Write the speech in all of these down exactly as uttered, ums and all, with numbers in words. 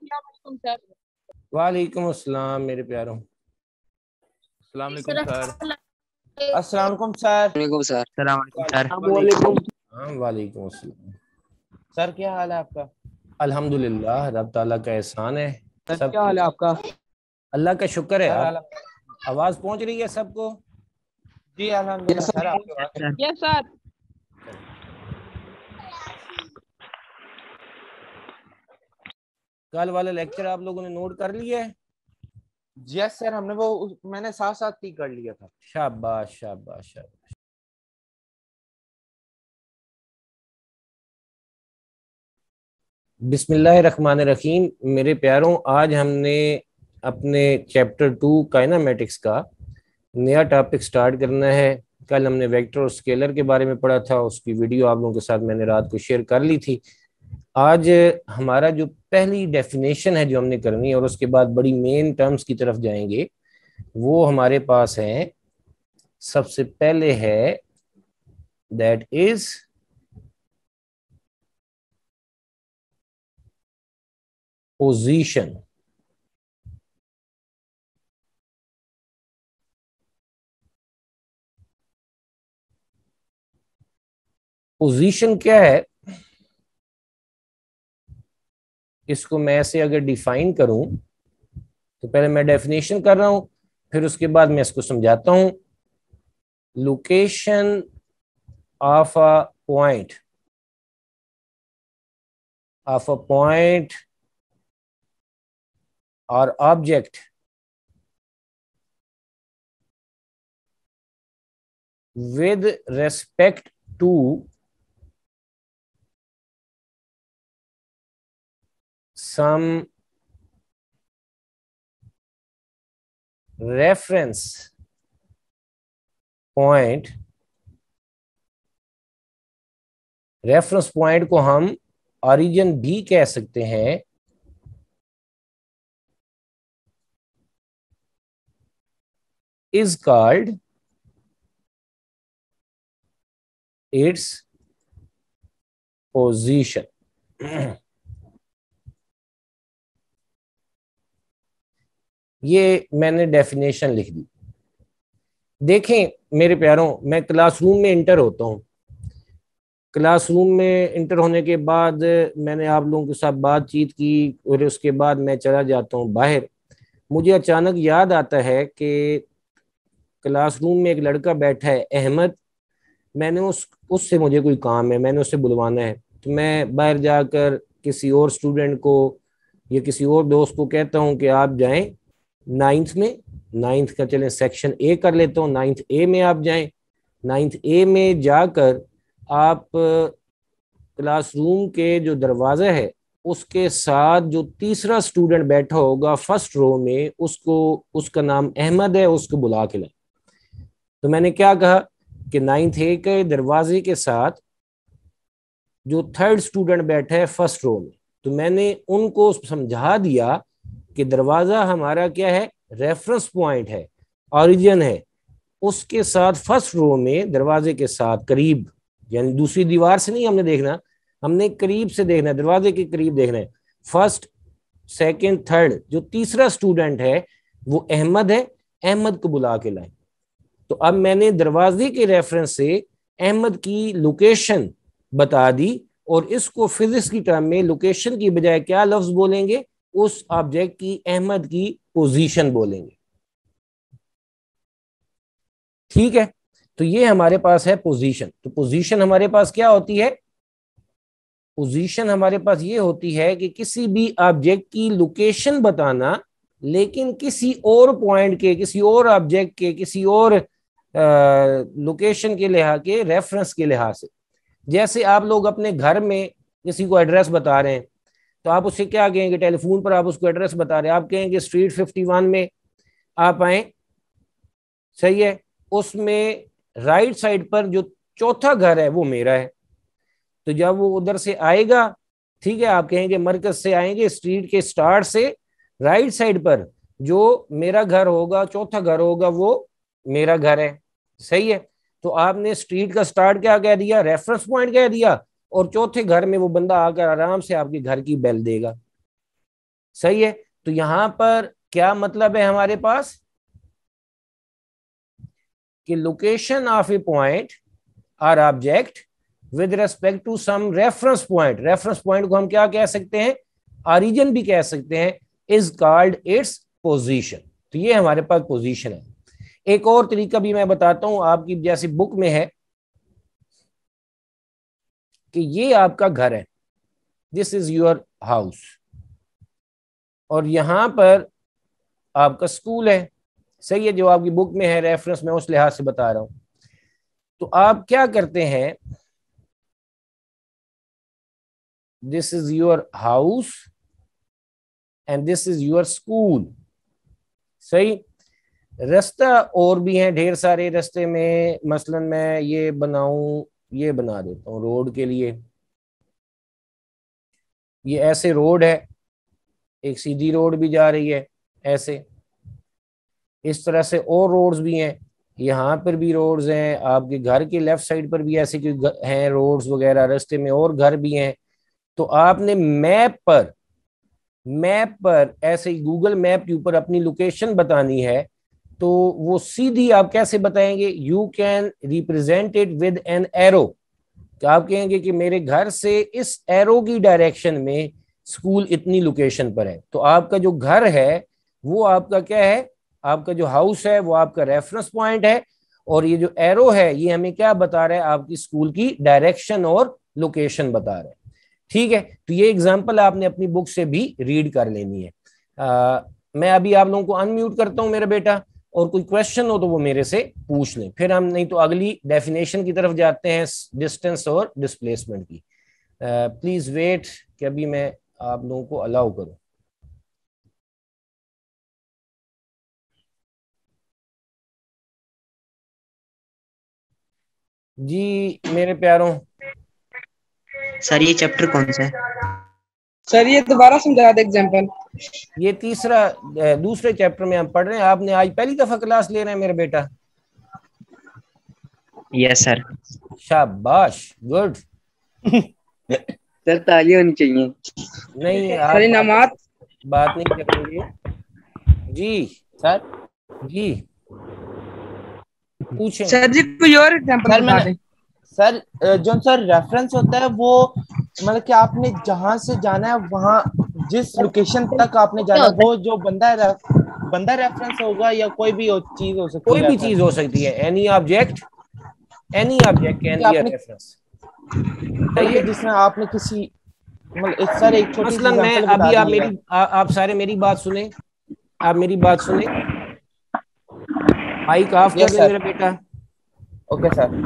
Sir. वालेकुम अस्सलाम मेरे प्यारों। अस्सलाम वालेकुम सर। अस्सलाम वालेकुम सर। वालेकुम सर। अस्सलाम वालेकुम सर। वालेकुम हाँ वालेकुम अस्सलाम। सर क्या हाल है आपका? अल्हम्दुलिल्लाह, रब ताला का एहसान है। सर सब क्या हाल है आपका? अल्लाह का शुक्र है। सर आप अल्हम्दुलिल्लाह। आवाज पहुंच रही है सबको? जी अल्हम्दुलिल्लाह सर, आपके पास यस सर। कल वाला लेक्चर आप लोगों ने नोट कर लिया है? यस सर, हमने वो उस- मैंने साथ साथ ही कर लिया था। शाबाश शाबाश शाबाश। बिस्मिल्लाहिर्रहमानिर्रहीम। मेरे प्यारों, आज हमने अपने चैप्टर टू काइनेमेटिक्स का नया टॉपिक स्टार्ट करना है। कल हमने वेक्टर और स्केलर के बारे में पढ़ा था, उसकी वीडियो आप लोगों के साथ मैंने रात को शेयर कर ली थी। आज हमारा जो पहली डेफिनेशन है जो हमने करनी है, और उसके बाद बड़ी मेन टर्म्स की तरफ जाएंगे, वो हमारे पास है। सबसे पहले है दैट इज पोजीशन। पोजीशन क्या है? इसको मैं ऐसे अगर डिफाइन करूं तो पहले मैं डेफिनेशन कर रहा हूं, फिर उसके बाद मैं इसको समझाता हूं। Location of a point of a point और object with respect to some reference point। Reference point को हम ओरिजिन भी कह सकते हैं। Is called its position. ये मैंने डेफिनेशन लिख दी। देखें मेरे प्यारों, मैं क्लासरूम में इंटर होता हूँ। क्लासरूम में इंटर होने के बाद मैंने आप लोगों के साथ बातचीत की, और उसके बाद मैं चला जाता हूँ बाहर। मुझे अचानक याद आता है कि क्लासरूम में एक लड़का बैठा है, अहमद। मैंने उस उससे मुझे कोई काम है, मैंने उससे बुलवाना है। तो मैं बाहर जाकर किसी और स्टूडेंट को या किसी और दोस्त को कहता हूँ कि आप जाएं नाइन्थ में। नाइन्थ का चलें सेक्शन ए कर लेता हूँ, नाइन्थ ए में आप जाएं। नाइन्थ ए में जाकर आप क्लासरूम के जो दरवाज़ा है उसके साथ जो तीसरा स्टूडेंट बैठा होगा फर्स्ट रो में, उसको, उसका नाम अहमद है, उसको बुला के लाएं। तो मैंने क्या कहा कि नाइन्थ ए के दरवाजे के साथ जो थर्ड स्टूडेंट बैठा है फर्स्ट रो में, तो मैंने उनको समझा दिया कि दरवाजा हमारा क्या है, रेफरेंस पॉइंट है, ओरिजिन है। उसके साथ फर्स्ट रो में दरवाजे के साथ करीब, यानी दूसरी दीवार से नहीं हमने देखना, हमने करीब से देखना है, दरवाजे के करीब देखना है। फर्स्ट सेकंड थर्ड जो तीसरा स्टूडेंट है वो अहमद है, अहमद को बुला के लाए। तो अब मैंने दरवाजे के रेफरेंस से अहमद की लोकेशन बता दी, और इसको फिजिक्स की टर्म में लोकेशन की बजाय क्या लफ्ज बोलेंगे, उस ऑब्जेक्ट की, अहमद की पोजीशन बोलेंगे। ठीक है, तो ये हमारे पास है पोजीशन। तो पोजीशन हमारे पास क्या होती है? पोजीशन हमारे पास ये होती है कि किसी भी ऑब्जेक्ट की लोकेशन बताना, लेकिन किसी और पॉइंट के, किसी और ऑब्जेक्ट के, किसी और लोकेशन के लिहाज के, रेफरेंस के लिहाज से। जैसे आप लोग अपने घर में किसी को एड्रेस बता रहे हैं, तो आप उससे क्या कहेंगे? टेलीफोन पर आप उसको एड्रेस बता रहे हैं, आप कहेंगे स्ट्रीट फिफ्टी वन में आप आए। सही है, उसमें राइट साइड पर जो चौथा घर है वो मेरा है। तो जब वो उधर से आएगा, ठीक है, आप कहेंगे मरकज से आएंगे, स्ट्रीट के स्टार्ट से राइट साइड पर जो मेरा घर होगा, चौथा घर होगा, वो मेरा घर है। सही है, तो आपने स्ट्रीट का स्टार्ट क्या कह दिया, रेफरेंस पॉइंट कह दिया, और चौथे घर में वो बंदा आकर आराम से आपके घर की बेल देगा। सही है। तो यहां पर क्या मतलब है हमारे पास कि location of a point or object with respect to some reference point, reference point को हम क्या कह सकते हैं, ऑरिजिन भी कह सकते हैं, इज कॉल्ड इट्स पोजीशन। तो ये हमारे पास पोजीशन है। एक और तरीका भी मैं बताता हूं, आपकी जैसी बुक में है कि ये आपका घर है, दिस इज योर हाउस, और यहां पर आपका स्कूल है। सही है, जो आपकी बुक में है रेफरेंस में उस लिहाज से बता रहा हूं। तो आप क्या करते हैं, this is your house and this is your school. सही। रास्ता और भी हैं ढेर सारे रास्ते में, मसलन मैं ये बनाऊं, ये बना देता हूं रोड के लिए। ये ऐसे रोड है, एक सीधी रोड भी जा रही है ऐसे, इस तरह से और रोड्स भी हैं, यहाँ पर भी रोड्स हैं, आपके घर के लेफ्ट साइड पर भी ऐसे कोई हैं रोड्स वगैरह, रास्ते में और घर भी हैं। तो आपने मैप पर मैप पर ऐसे ही गूगल मैप के ऊपर अपनी लोकेशन बतानी है, तो वो सीधी आप कैसे बताएंगे, you can represent it with an arrow. तो आप कहेंगे कि मेरे घर से इस एरो की डायरेक्शन में स्कूल इतनी लोकेशन पर है। तो आपका जो घर है वो आपका क्या है, आपका जो हाउस है वो आपका रेफरेंस पॉइंट है, और ये जो एरो है ये हमें क्या बता रहा है, आपकी स्कूल की डायरेक्शन और लोकेशन बता रहा है। ठीक है, तो ये एग्जांपल आपने अपनी बुक से भी रीड कर लेनी है। आ, मैं अभी आप लोगों को अनम्यूट करता हूं मेरा बेटा, और कोई क्वेश्चन हो तो वो मेरे से पूछ लें, फिर हम नहीं तो अगली डेफिनेशन की तरफ जाते हैं डिस्टेंस और डिस्प्लेसमेंट की। प्लीज वेट कि अभी मैं आप लोगों को अलाउ करूं। जी मेरे प्यारों, सर ये चैप्टर कौन सा है? सर ये दोबारा समझा दे एग्जांपल। ये तीसरा दूसरे चैप्टर में हम पढ़ रहे हैं। आपने आज पहली दफा क्लास ले रहे हैं मेरा बेटा? Yes sir. शाबाश, गुड। सर ताली होनी चाहिए। नहीं सर आप इनामात बात नहीं करेंगे जी। सर जी पूछें। सर जी कोई और एग्जांपल सर बता मैंने दें। सर अ, जो सर रेफरेंस होता है वो मतलब कि आपने जहां से जाना है वहां जिस लोकेशन तक आपने जाना है वो जो बंदा है बंदा रेफरेंस होगा, या कोई भी चीज हो सकती है? कोई भी चीज हो सकती है, any object, any object can be a आपने- रेफरेंस। कि जिसमें आपने किसी मतलब एक सर एक छोटी सी मसलन मैं एग्जांपल बता अभी आप दीजिएगा। मेरी आ, आप सारे मेरी बात सुने, आप मेरी बात सुने, माइक ऑफ कर यस दें सर। मेरा बेटा। Okay sir.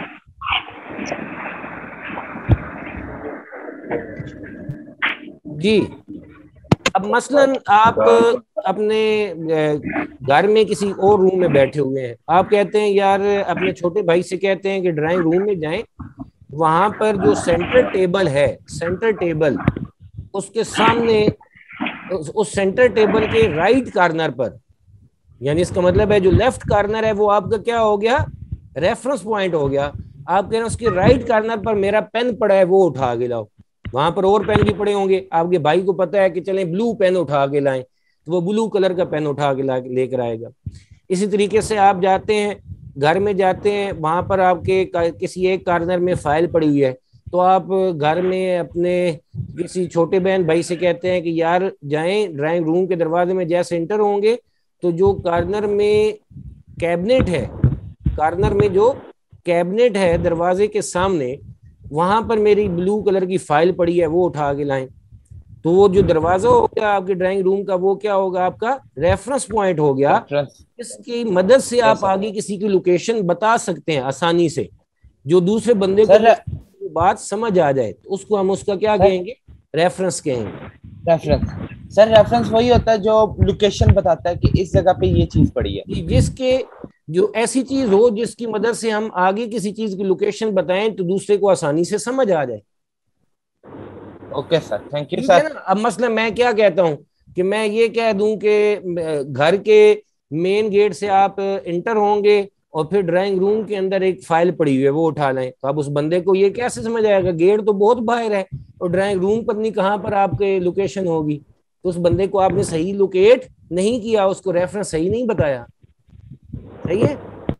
जी अब मसलन आप अपने घर में किसी और रूम में बैठे हुए हैं, आप कहते हैं यार, अपने छोटे भाई से कहते हैं कि ड्राइंग रूम में जाएं, वहां पर जो सेंटर टेबल है, सेंटर टेबल उसके सामने उस, उस सेंटर टेबल के राइट कॉर्नर पर, यानी इसका मतलब है जो लेफ्ट कॉर्नर है वो आपका क्या हो गया, रेफरेंस पॉइंट हो गया। आप कह रहे हैं उसके राइट कॉर्नर पर मेरा पेन पड़ा है, वो उठा के लाओ। वहां पर और पेन भी पड़े होंगे, आपके भाई को पता है कि चलें ब्लू पेन उठा के लाएं, तो वो ब्लू कलर का पेन उठा के ला लेकर आएगा। इसी तरीके से आप जाते हैं, घर में जाते हैं, वहां पर आपके किसी एक कॉर्नर में फाइल पड़ी हुई है, तो आप घर में अपने किसी छोटे बहन भाई से कहते हैं कि यार जाएं ड्राइंग रूम के दरवाजे में, जैसे एंटर होंगे तो जो कॉर्नर में कैबिनेट है, कॉर्नर में जो कैबिनेट है दरवाजे के सामने, वहां पर मेरी ब्लू कलर की फाइल पड़ी है, वो उठा के लाएं। तो वो जो दरवाजा हो गया आपके ड्राइंग रूम का, वो क्या होगा, आपका रेफरेंस पॉइंट हो गया। इसकी मदद से आप आगे किसी की लोकेशन बता सकते हैं आसानी से, जो दूसरे बंदे को बात समझ आ जाए, तो उसको हम उसका क्या कहेंगे, रेफरेंस कहेंगे। रेफरेंस सर, रेफरेंस वही होता है जो लोकेशन बताता है कि इस जगह पे ये चीज पड़ी है, जिसके जो ऐसी चीज हो जिसकी मदद से हम आगे किसी चीज की लोकेशन बताएं तो दूसरे को आसानी से समझ आ जाए। ओके सर, थैंक यू ठीक है सर। ना। अब मसला मैं क्या कहता हूं कि मैं ये कह दूं कि घर के मेन गेट से आप इंटर होंगे और फिर ड्राइंग रूम के अंदर एक फाइल पड़ी हुई है, वो उठा लें, तो अब उस बंदे को ये कैसे समझ आएगा, गेट तो बहुत बाहर है और ड्राइंग रूम पर नहीं कहाँ पर आपके लोकेशन होगी। तो उस बंदे को आपने सही लोकेट नहीं किया, उसको रेफरेंस सही नहीं बताया। सही है,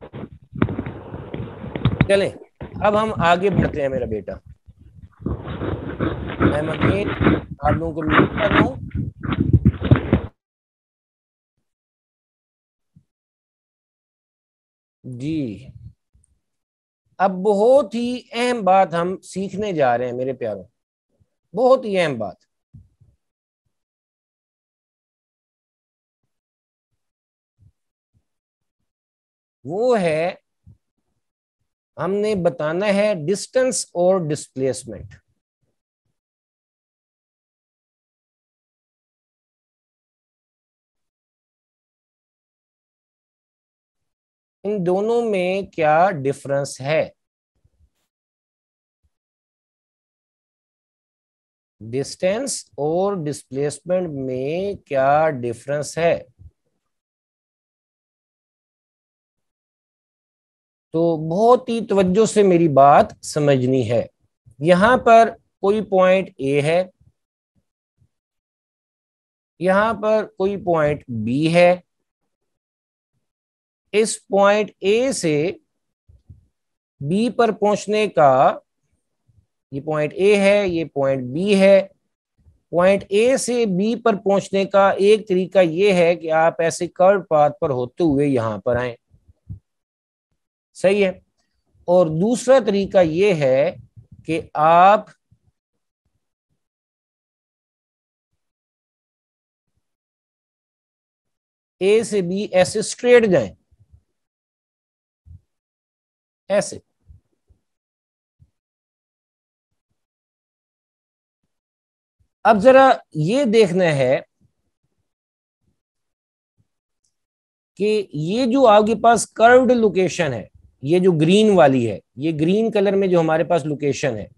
चलें अब हम आगे बढ़ते हैं मेरा बेटा। मैं अगेन आप लोगों को म्यूट कर रहा हूं। जी, अब बहुत ही अहम बात हम सीखने जा रहे हैं मेरे प्यारों, बहुत ही अहम बात। वो है, हमने बताना है डिस्टेंस और डिस्प्लेसमेंट। इन दोनों में क्या डिफरेंस है। डिस्टेंस और डिस्प्लेसमेंट में क्या डिफरेंस है। तो बहुत ही तवज्जो से मेरी बात समझनी है। यहां पर कोई पॉइंट ए है, यहां पर कोई पॉइंट बी है। इस पॉइंट ए से बी पर पहुंचने का, ये पॉइंट ए है, ये पॉइंट बी है। पॉइंट ए से बी पर पहुंचने का एक तरीका ये है कि आप ऐसे कर्व पाथ पर होते हुए यहां पर आए। सही है। और दूसरा तरीका ये है कि आप ए से बी ऐसे स्ट्रेट जाएं, ऐसे। अब जरा ये देखना है कि ये जो आपके पास कर्व्ड लोकेशन है, ये जो ग्रीन वाली है, ये ग्रीन कलर में जो हमारे पास लोकेशन है,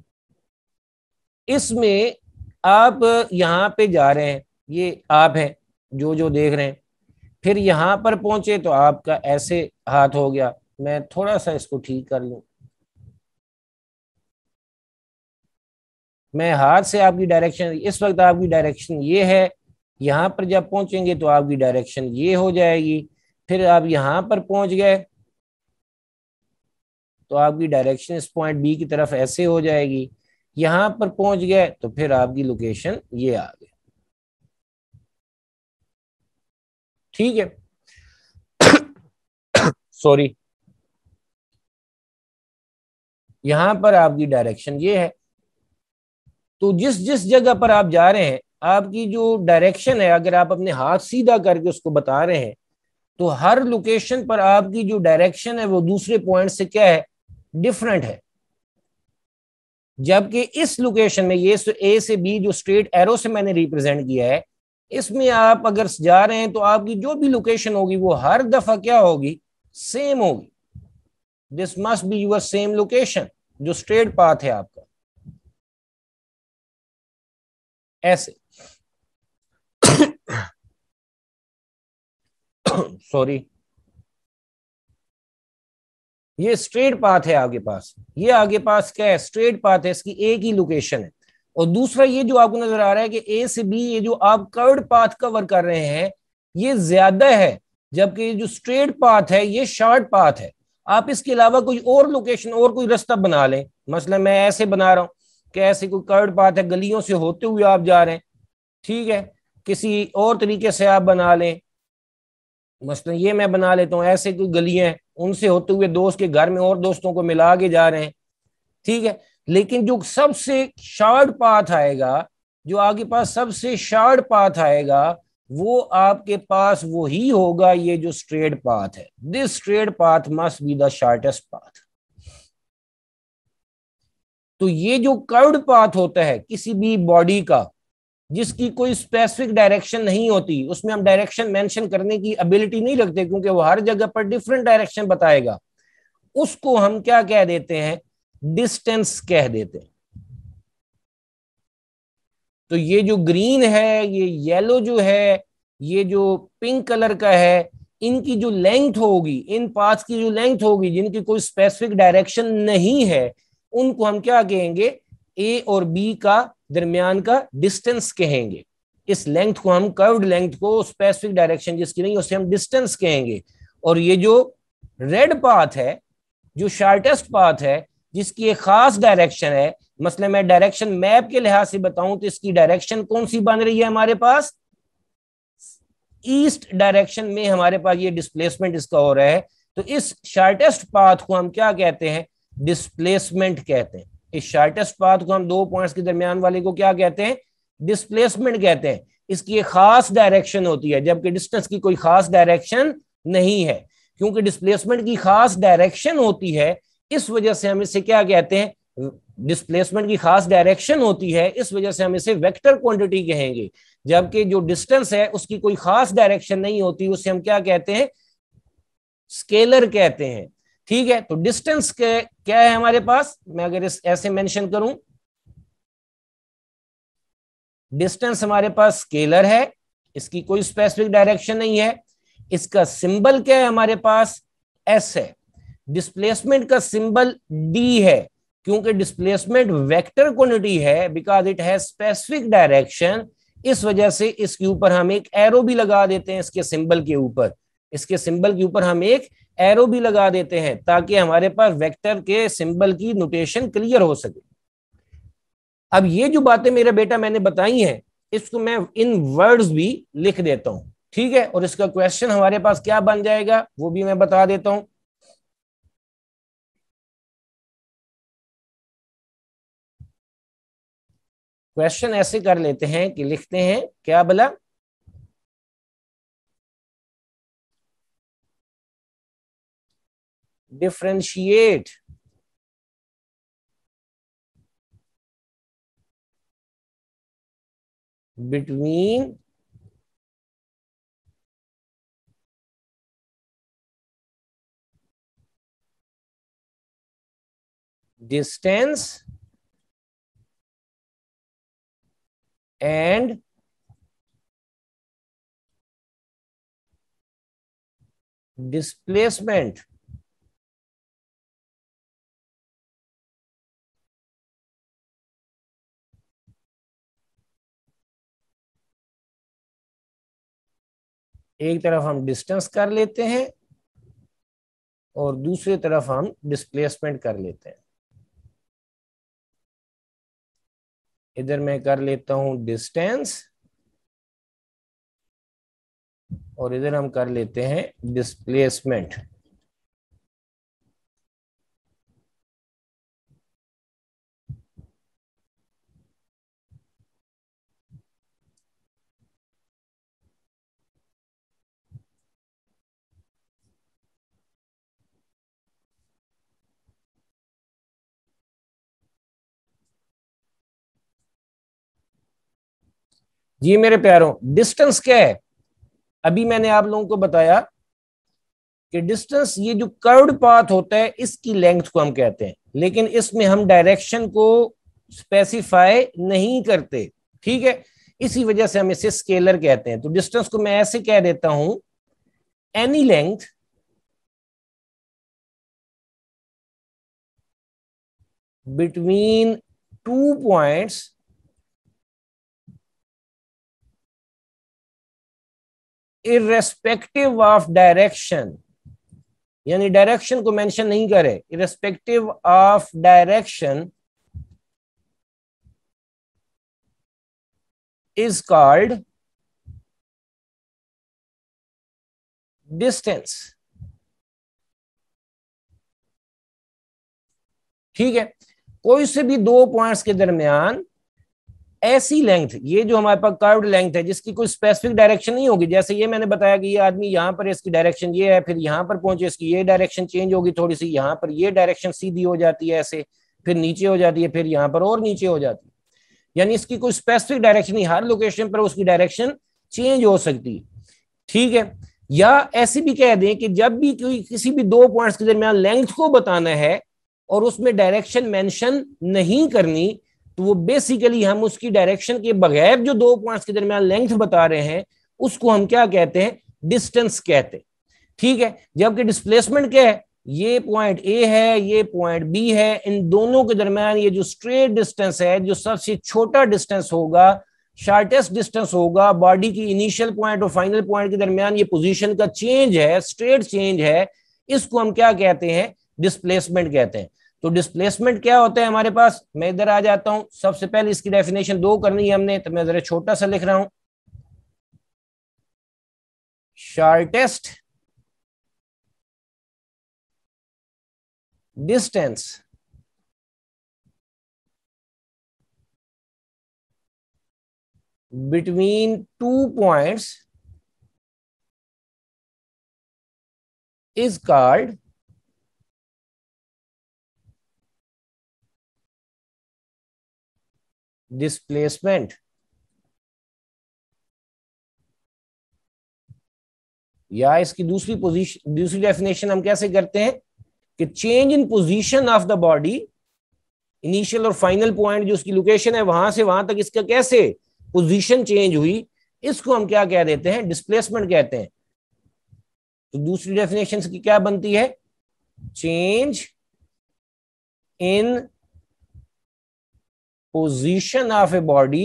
इसमें आप यहां पे जा रहे हैं, ये आप हैं जो जो देख रहे हैं। फिर यहां पर पहुंचे तो आपका ऐसे हाथ हो गया। मैं थोड़ा सा इसको ठीक कर लूं। मैं हाथ से आपकी डायरेक्शन, इस वक्त आपकी डायरेक्शन ये है। यहां पर जब पहुंचेंगे तो आपकी डायरेक्शन ये हो जाएगी। फिर आप यहां पर पहुंच गए तो आपकी डायरेक्शन इस पॉइंट बी की तरफ ऐसे हो जाएगी। यहां पर पहुंच गए तो फिर आपकी लोकेशन ये आ गई। ठीक है, सॉरी, यहां पर आपकी डायरेक्शन ये है। तो जिस जिस जगह पर आप जा रहे हैं, आपकी जो डायरेक्शन है, अगर आप अपने हाथ सीधा करके उसको बता रहे हैं तो हर लोकेशन पर आपकी जो डायरेक्शन है वो दूसरे पॉइंट से क्या है, डिफरेंट है। जबकि इस लोकेशन में ये ए से बी जो स्ट्रेट एरो से मैंने रिप्रेजेंट किया है, इसमें आप अगर जा रहे हैं तो आपकी जो भी लोकेशन होगी वो हर दफा क्या होगी, सेम होगी। This must be your same location, जो स्ट्रेट पाथ है आपका, ऐसे। सॉरी, ये स्ट्रेट पाथ है आपके पास, ये आगे पास क्या है, स्ट्रेट पाथ है, इसकी एक ही लोकेशन है। और दूसरा ये जो आपको नजर आ रहा है कि ए से बी, ये जो आप कर्व्ड पाथ कवर कर रहे हैं ये ज्यादा है, जबकि ये जो स्ट्रेट पाथ है ये शॉर्ट पाथ है। आप इसके अलावा कोई और लोकेशन और कोई रास्ता बना लें। मसला मैं ऐसे बना रहा हूं कि ऐसे कोई कर्व्ड पाथ है, गलियों से होते हुए आप जा रहे हैं, ठीक है। किसी और तरीके से आप बना लें, मसलन ये मैं बना लेता हूँ, ऐसे कोई गलियां हैं उनसे होते हुए दोस्त के घर में और दोस्तों को मिला के जा रहे हैं, ठीक है। लेकिन जो सबसे शॉर्ट पाथ आएगा, जो आगे पास सबसे शॉर्ट पाथ आएगा, वो आपके पास वही होगा, ये जो स्ट्रेट पाथ है। This straight path must be the shortest path. तो ये जो कर्व्ड पाथ होता है किसी भी बॉडी का, जिसकी कोई स्पेसिफिक डायरेक्शन नहीं होती, उसमें हम डायरेक्शन मेंशन करने की एबिलिटी नहीं रखते क्योंकि वो हर जगह पर डिफरेंट डायरेक्शन बताएगा, उसको हम क्या कह देते हैं, डिस्टेंस कह देते हैं। तो ये जो ग्रीन है, ये येलो जो है, ये जो पिंक कलर का है, इनकी जो लेंथ होगी, इन पाथ्स की जो लेंथ होगी जिनकी कोई स्पेसिफिक डायरेक्शन नहीं है, उनको हम क्या कहेंगे, ए और बी का दरमियान का डिस्टेंस कहेंगे। इस लेंथ को हम, कर्व्ड लेंथ को स्पेसिफिक डायरेक्शन जिसकी नहीं उसे हम डिस्टेंस कहेंगे। और ये जो रेड पाथ है, जो शॉर्टेस्ट पाथ है, जिसकी एक खास डायरेक्शन है, मसले मैं डायरेक्शन मैप के लिहाज से बताऊं तो इसकी डायरेक्शन कौन सी बन रही है हमारे पास, ईस्ट डायरेक्शन में हमारे पास ये डिस्प्लेसमेंट इसका हो रहा है। तो इस शॉर्टेस्ट पाथ को हम क्या कहते हैं, डिस्प्लेसमेंट कहते हैं। इस शॉर्टेस्ट पाथ को हम दो पॉइंट्स के दरमियान वाले को क्या कहते हैं, डिस्प्लेसमेंट कहते हैं। इसकी एक खास डायरेक्शन होती है, जबकि डिस्टेंस की कोई खास डायरेक्शन नहीं है। क्योंकि डिस्प्लेसमेंट की खास डायरेक्शन होती है, इस वजह से हम इसे क्या कहते हैं, डिस्प्लेसमेंट की खास डायरेक्शन होती है, इस वजह से हम इसे वेक्टर क्वांटिटी कहेंगे। जबकि जो डिस्टेंस है उसकी कोई खास डायरेक्शन नहीं होती, उसे हम क्या कहते हैं, स्केलर कहते हैं। ठीक है, तो डिस्टेंस के क्या है हमारे पास, मैं अगर इस ऐसे मेंशन करूं, डिस्टेंस हमारे पास स्केलर है, इसकी कोई स्पेसिफिक डायरेक्शन नहीं है। इसका सिंबल क्या है हमारे पास, एस है। डिस्प्लेसमेंट का सिंबल डी है, क्योंकि डिस्प्लेसमेंट वेक्टर क्वांटिटी है, because it has specific direction. इस वजह से इसके ऊपर हम एक एरो भी लगा देते हैं, इसके सिंबल के ऊपर, इसके सिंबल के ऊपर हम एक एरो भी लगा देते हैं, ताकि हमारे पास वेक्टर के सिंबल की नोटेशन क्लियर हो सके। अब ये जो बातें मेरा बेटा मैंने बताई हैं, इसको मैं इन वर्ड्स भी लिख देता हूं, ठीक है। और इसका क्वेश्चन हमारे पास क्या बन जाएगा वो भी मैं बता देता हूं। क्वेश्चन ऐसे कर लेते हैं कि लिखते हैं क्या बोला, differentiate between distance and displacement एक तरफ हम डिस्टेंस कर लेते हैं और दूसरी तरफ हम डिस्प्लेसमेंट कर लेते हैं। इधर मैं कर लेता हूं डिस्टेंस और इधर हम कर लेते हैं डिस्प्लेसमेंट। जी मेरे प्यारों, डिस्टेंस क्या है, अभी मैंने आप लोगों को बताया कि डिस्टेंस ये जो कर्व्ड पाथ होता है इसकी लेंथ को हम कहते हैं, लेकिन इसमें हम डायरेक्शन को स्पेसिफाई नहीं करते, ठीक है। इसी वजह से हम इसे स्केलर कहते हैं। तो डिस्टेंस को मैं ऐसे कह देता हूं, any length between two points irrespective of direction, यानी डायरेक्शन को मेंशन नहीं करे, irrespective of direction is called distance, ठीक है। कोई से भी दो पॉइंट्स के दरमियान ऐसी लेंथ, ये जो हमारे पास कर्व्ड लेंथ है जिसकी कोई स्पेसिफिक डायरेक्शन नहीं होगी, जैसे ये मैंने बताया कि ये आदमी यहाँ पर इसकी डायरेक्शन ये है, फिर यहाँ पर पहुंचे इसकी ये डायरेक्शन चेंज होगी थोड़ी सी, यहाँ पर ये डायरेक्शन सीधी हो जाती है ऐसे, फिर नीचे हो जाती है, फिर यहाँ पर और नीचे हो जाती है, यानी इसकी कोई स्पेसिफिक डायरेक्शन नहीं, हर लोकेशन पर उसकी डायरेक्शन चेंज हो सकती है, ठीक है। या ऐसे भी कह दें कि जब भी कोई किसी भी दो पॉइंट्स के दरमियान लेंथ को बताना है और उसमें डायरेक्शन मेंशन नहीं करनी, तो वो बेसिकली हम उसकी डायरेक्शन के बगैर जो दो पॉइंट्स के दरमियान लेंथ बता रहे हैं उसको हम क्या कहते हैं, डिस्टेंस कहते हैं, ठीक है। जबकि डिस्प्लेसमेंट क्या है, ये पॉइंट ए है, ये पॉइंट बी है, इन दोनों के दरमियान ये जो स्ट्रेट डिस्टेंस है, जो सबसे छोटा डिस्टेंस होगा, शार्टेस्ट डिस्टेंस होगा बॉडी की इनिशियल पॉइंट और फाइनल पॉइंट के दरमियान, ये पोजीशन का चेंज है, स्ट्रेट चेंज है, इसको हम क्या कहते हैं? डिस्प्लेसमेंट कहते हैं। तो डिस्प्लेसमेंट क्या होता है हमारे पास? मैं इधर आ जाता हूं, सबसे पहले इसकी डेफिनेशन दो करनी है हमने, तो मैं जरा छोटा सा लिख रहा हूं। Shortest distance between two points is called displacement, या इसकी दूसरी पोजीशन, दूसरी डेफिनेशन हम कैसे करते हैं कि change in position of the body, initial और फाइनल पॉइंट जो उसकी लोकेशन है वहां से वहां तक इसका कैसे पोजीशन चेंज हुई, इसको हम क्या कह देते हैं? डिस्प्लेसमेंट कहते हैं। तो दूसरी डेफिनेशन की क्या बनती है? Change in position of a body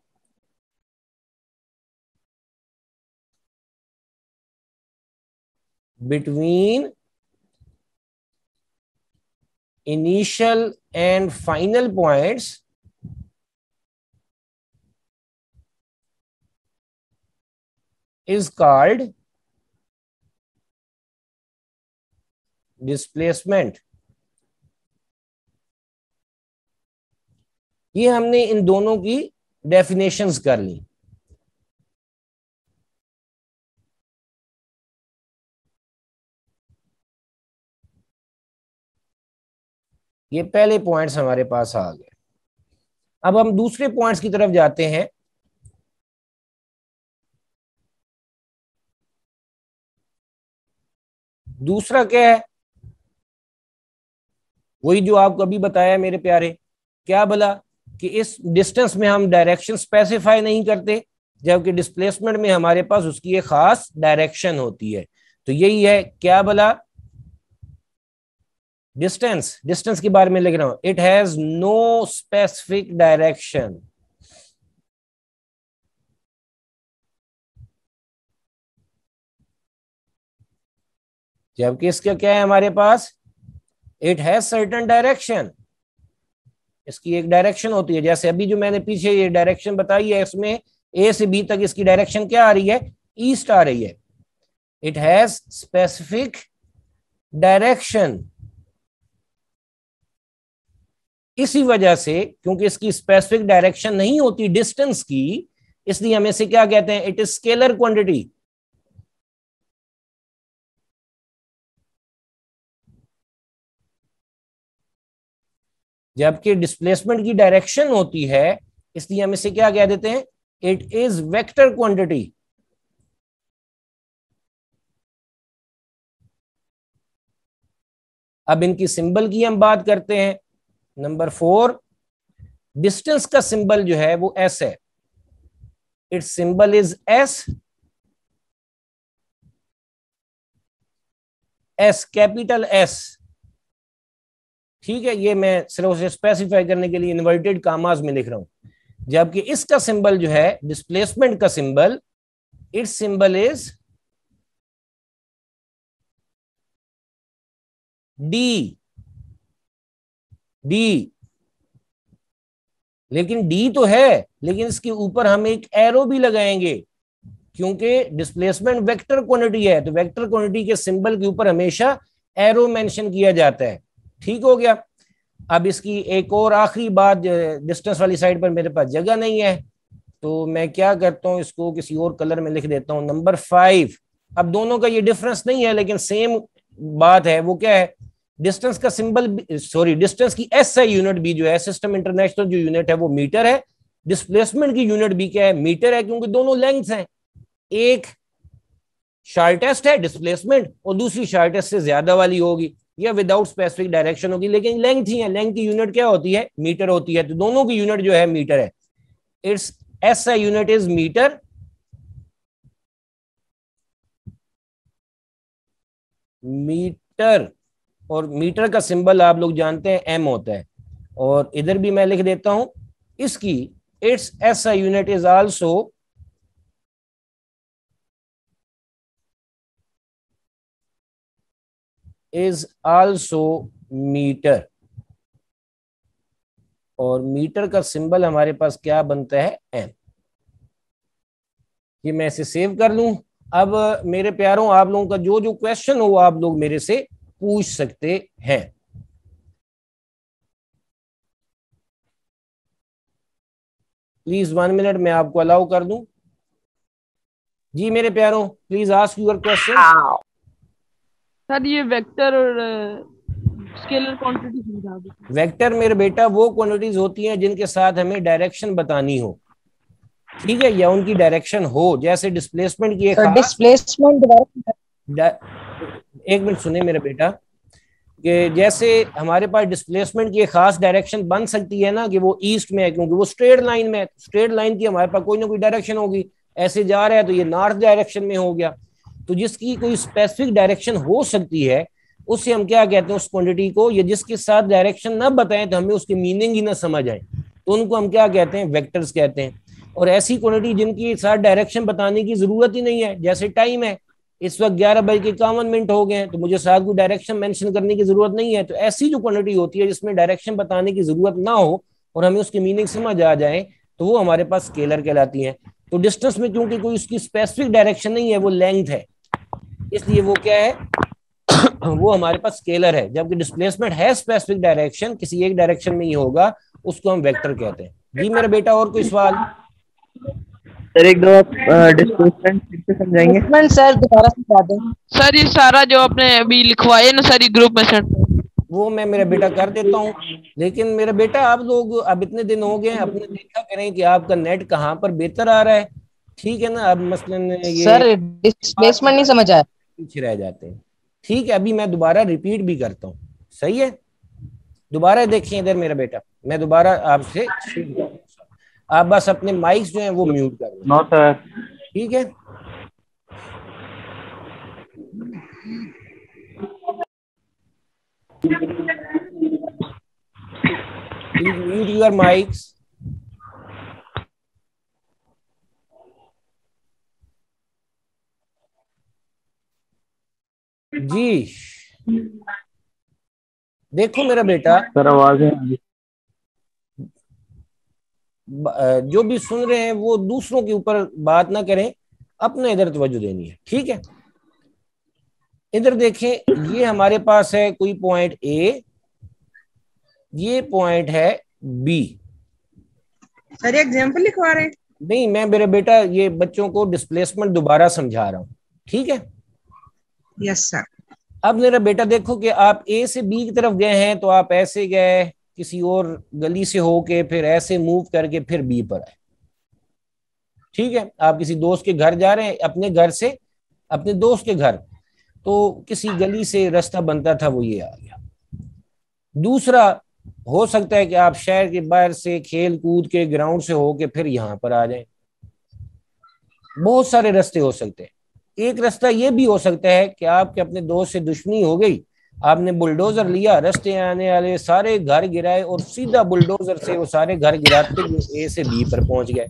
between initial and final points is called displacement। ये हमने इन दोनों की डेफिनेशंस कर ली। ये पहले पॉइंट्स हमारे पास आ गए। अब हम दूसरे पॉइंट्स की तरफ जाते हैं। दूसरा क्या है? वही जो आपको अभी बताया मेरे प्यारे। क्या बोला कि इस डिस्टेंस में हम डायरेक्शन स्पेसिफाई नहीं करते, जबकि डिस्प्लेसमेंट में हमारे पास उसकी एक खास डायरेक्शन होती है। तो यही है, क्या बोला? डिस्टेंस, डिस्टेंस के बारे में लिख रहा हूं, it has no specific direction. जबकि इसका क्या है हमारे पास? इट हैज सर्टेन डायरेक्शन, इसकी एक डायरेक्शन होती है। जैसे अभी जो मैंने पीछे ये डायरेक्शन बताई है, इसमें ए से बी तक इसकी डायरेक्शन क्या आ रही है? ईस्ट आ रही है। It has specific direction. इसी वजह से, क्योंकि इसकी स्पेसिफिक डायरेक्शन नहीं होती डिस्टेंस की, इसलिए हम इसे क्या कहते हैं? It is scalar quantity. जबकि डिस्प्लेसमेंट की डायरेक्शन होती है, इसलिए हम इसे क्या कह देते हैं? It is vector quantity. अब इनकी सिंबल की हम बात करते हैं। नंबर फोर, डिस्टेंस का सिंबल जो है वो एस है। Its symbol is S. S, capital S, ठीक है। ये मैं सिर्फ उसे स्पेसिफाई करने के लिए इन्वर्टेड कामाज में लिख रहा हूं। जबकि इसका सिंबल जो है, डिस्प्लेसमेंट का symbol, its symbol is D. D, लेकिन डी तो है, लेकिन इसके ऊपर हम एक एरो भी लगाएंगे, क्योंकि डिस्प्लेसमेंट वेक्टर क्वांटिटी है। तो वेक्टर क्वांटिटी के सिंबल के ऊपर हमेशा एरो मेंशन किया जाता है। ठीक हो गया। अब इसकी एक और आखिरी बात, डिस्टेंस वाली साइड पर मेरे पास जगह नहीं है, तो मैं क्या करता हूं, इसको किसी और कलर में लिख देता हूं। Number five. अब दोनों का ये डिफरेंस नहीं है, लेकिन सेम बात है। वो क्या है? डिस्टेंस का सिंबल, सॉरी, डिस्टेंस की एस आई यूनिट भी जो है, सिस्टम इंटरनेशनल जो यूनिट है वो मीटर है। डिस्प्लेसमेंट की यूनिट भी क्या है? मीटर है, क्योंकि दोनों लेंथ्स हैं। एक शार्टेस्ट है डिस्प्लेसमेंट, और दूसरी शार्टेस्ट से ज्यादा वाली होगी, या विदाउट स्पेसिफिक डायरेक्शन होगी, लेकिन लेंथ ही है। लेंथ की यूनिट क्या होती है? मीटर होती है। तो दोनों की यूनिट जो है मीटर है। Its S I unit is metre. Metre, और मीटर का सिंबल आप लोग जानते हैं एम होता है। और इधर भी मैं लिख देता हूं, इसकी its S I unit is also is also metre, और मीटर का सिंबल हमारे पास क्या बनता है, एम। ये मैं इसे सेव कर लूं। अब मेरे प्यारों, आप लोगों का जो जो क्वेश्चन हो आप लोग मेरे से पूछ सकते हैं। प्लीज वन मिनट मैं आपको अलाउ कर दूं। जी मेरे प्यारों, please ask your question. Sir ये वेक्टर और स्केलर क्वांटिटी समझा दो। वेक्टर मेरे बेटा वो क्वांटिटीज होती हैं जिनके साथ हमें डायरेक्शन बतानी हो, ठीक है, या उनकी डायरेक्शन हो। जैसे डिस्प्लेसमेंट की एक खास डिस्प्लेसमेंट एक मिनट सुने मेरा बेटा, कि जैसे हमारे पास डिस्प्लेसमेंट की एक खास डायरेक्शन बन सकती है ना, कि वो ईस्ट में है क्योंकि वो स्ट्रेट लाइन में है। स्ट्रेट लाइन की हमारे पास कोई ना कोई डायरेक्शन होगी, ऐसे जा रहा है तो ये नॉर्थ डायरेक्शन में हो गया। तो जिसकी कोई स्पेसिफिक डायरेक्शन हो सकती है उससे हम क्या कहते हैं, उस क्वांटिटी को, या जिसके साथ डायरेक्शन ना बताएं तो हमें उसकी मीनिंग ही ना समझ आए, तो उनको हम क्या कहते हैं, वेक्टर्स कहते हैं। और ऐसी क्वांटिटी जिनकी साथ डायरेक्शन बताने की जरूरत ही नहीं है, जैसे टाइम है, इस वक्त ग्यारह बज के इक्यावन मिनट हो गए हैं, तो मुझे साथ कोई डायरेक्शन मेंशन करने की जरूरत नहीं है। तो ऐसी जो क्वांटिटी होती है जिसमें डायरेक्शन बताने की जरूरत ना हो और हमें उसकी मीनिंग समझ आ जाए, तो वो हमारे पास स्केलर कहलाती हैं। तो डिस्टेंस में क्योंकि कोई उसकी स्पेसिफिक डायरेक्शन नहीं है, वो लेंथ है, इसलिए वो क्या है वो हमारे पास स्केलर है। जबकि डिस्प्लेसमेंट है स्पेसिफिक डायरेक्शन, किसी एक डायरेक्शन में ही होगा, उसको हम वेक्टर कहते हैं। जी मेरा बेटा, और कोई सवाल? सर एक दो आप डिस्प्लेसमेंट फिर से समझाएंगे? सर दोबारा समझा दें। सर ये सारा जो आपने अभी लिखवाए ना सर, ग्रुप में सेट, वो मैं मेरा बेटा कर देता हूँ। लेकिन मेरा बेटा, आप लोग अब इतने दिन हो गए, अपने देखा करें कि आपका नेट कहाँ पर बेहतर आ रहा है, ठीक है ना। अब मसलन ये सर डिस्प्लेसमेंट नहीं समझ आया, पीछे रह जाते हैं, ठीक है। अभी मैं दोबारा रिपीट भी करता हूँ, सही है। दोबारा देखिए इधर मेरा बेटा, मैं दोबारा आपसे, आप बस अपने माइक्स जो हैं वो म्यूट कर लो। No sir. ठीक है, प्लीज म्यूट योर माइक्स। जी देखो मेरा बेटा, सर आवाज है, जो भी सुन रहे हैं वो दूसरों के ऊपर बात ना करें, अपने इधर तवज्जो देनी है, ठीक है। इधर देखें, ये हमारे पास है कोई पॉइंट ए, ये पॉइंट है बी। सर एग्जांपल लिखवा रहे हैं? नहीं, मैं मेरे बेटा ये बच्चों को डिस्प्लेसमेंट दोबारा समझा रहा हूँ, ठीक है। Yes sir. अब मेरा बेटा देखो कि आप ए से बी की तरफ गए हैं, तो आप ऐसे गए, किसी और गली से होके, फिर ऐसे मूव करके फिर बी पर आए, ठीक है। आप किसी दोस्त के घर जा रहे हैं, अपने घर से अपने दोस्त के घर, तो किसी गली से रास्ता बनता था, वो ये आ गया। दूसरा हो सकता है कि आप शहर के बाहर से खेल कूद के ग्राउंड से होके फिर यहाँ पर आ जाए। बहुत सारे रास्ते हो सकते हैं। एक रास्ता ये भी हो सकता है कि आपके अपने दोस्त से दुश्मनी हो गई, आपने बुलडोजर लिया, रास्ते आने वाले सारे घर गिराए और सीधा बुलडोजर से वो सारे घर गिराते हुए ए से बी पर पहुंच गए,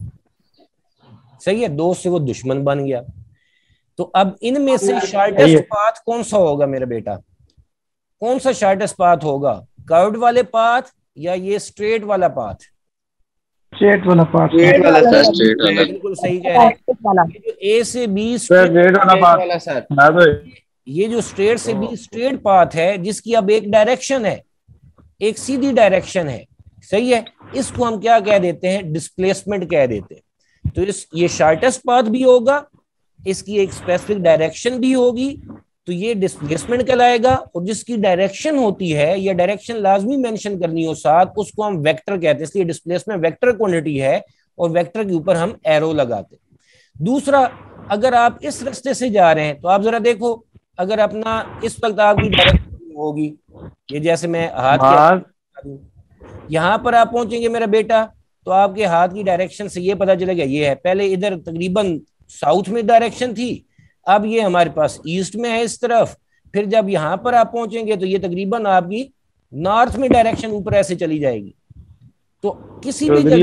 सही है। दोस्त से वो दुश्मन बन गया। तो अब इनमें से शॉर्टेस्ट पाथ कौन सा होगा मेरा बेटा? कौन सा शॉर्टेस्ट पाथ होगा, कर्व्ड वाले पाथ या ये स्ट्रेट वाला पाथ? स्ट्रेट वाला पाथ। स्ट्रेट वाला सर, स्ट्रेट वाला। बिल्कुल सही कह रहे हैं। ये जो ए से बी स्ट्रेट वाला पाथ सर, ये जो स्ट्रेट से बी स्ट्रेट पाथ है, जिसकी अब एक डायरेक्शन है, एक सीधी डायरेक्शन है, सही है, इसको हम क्या कह देते हैं, डिस्प्लेसमेंट कह देते हैं। तो इस ये शॉर्टेस्ट पाथ भी होगा, इसकी एक स्पेसिफिक डायरेक्शन भी होगी, तो ये डिस्प्लेसमेंट कहलाएगा। और जिसकी डायरेक्शन होती है या डायरेक्शन लाजमी मेंशन करनी हो साथ, उसको हम वेक्टर कहते हैं। इसलिए डिस्प्लेसमेंट वेक्टर क्वांटिटी है और वेक्टर के ऊपर हम एरो लगाते हैं। दूसरा, अगर आप इस रास्ते से जा रहे हैं तो आप जरा देखो, अगर अपना इस वक्त आपकी डायरेक्शन होगी, ये जैसे मैं हाथ के यहाँ पर आप पहुंचेंगे मेरा बेटा, तो आपके हाथ की डायरेक्शन से ये पता चलेगा ये है। पहले इधर तकरीबन साउथ में डायरेक्शन थी, अब ये हमारे पास ईस्ट में है इस तरफ। फिर जब यहाँ पर आप पहुंचेंगे तो ये तकरीबन आपकी नॉर्थ में डायरेक्शन ऊपर ऐसे चली जाएगी। तो किसी भी जगह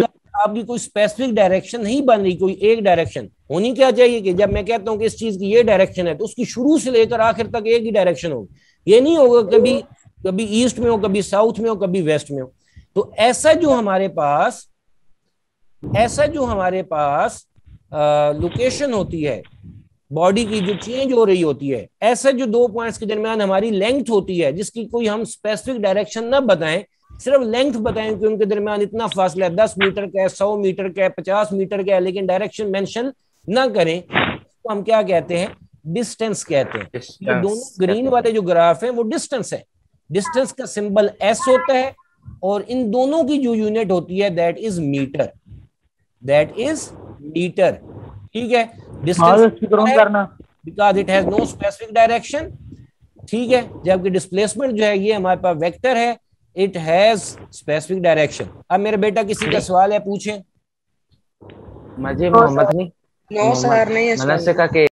आपकी कोई स्पेसिफिक डायरेक्शन नहीं बन रही, कोई एक डायरेक्शन होनी क्या चाहिए कि जब मैं कहता हूँ कि इस चीज की ये डायरेक्शन है तो उसकी शुरू से लेकर आखिर तक एक ही डायरेक्शन होगी। ये नहीं होगा कभी कभी ईस्ट में हो, कभी साउथ में हो, कभी वेस्ट में हो। तो ऐसा जो हमारे पास ऐसा जो हमारे पास लोकेशन होती है बॉडी की जो चेंज हो रही होती है, ऐसा जो दो पॉइंट्स के दरमियान हमारी लेंथ होती है जिसकी कोई हम स्पेसिफिक डायरेक्शन ना बताएं, सिर्फ लेंथ बताएं कि उनके दरमियान इतना फासला है, दस मीटर का है, सौ मीटर का है, पचास मीटर का है, लेकिन डायरेक्शन मेंशन ना करें, तो हम क्या कहते हैं, डिस्टेंस कहते हैं। ये दोनों ग्रीन वाले जो ग्राफ हैं वो डिस्टेंस है। डिस्टेंस का सिंबल एस होता है और इन दोनों की जो यूनिट होती है that is metre, that is metre. ठीक है, डिस्टेंस करना because it has no specific direction. ठीक है, जबकि डिस्प्लेसमेंट जो है ये हमारे पास वेक्टर है, इट हैज स्पेसिफिक डायरेक्शन। अब मेरे बेटा किसी का सवाल है, पूछें। मुझे मोहम्मद नहीं नो सर नहीं है मैंने से कहा कि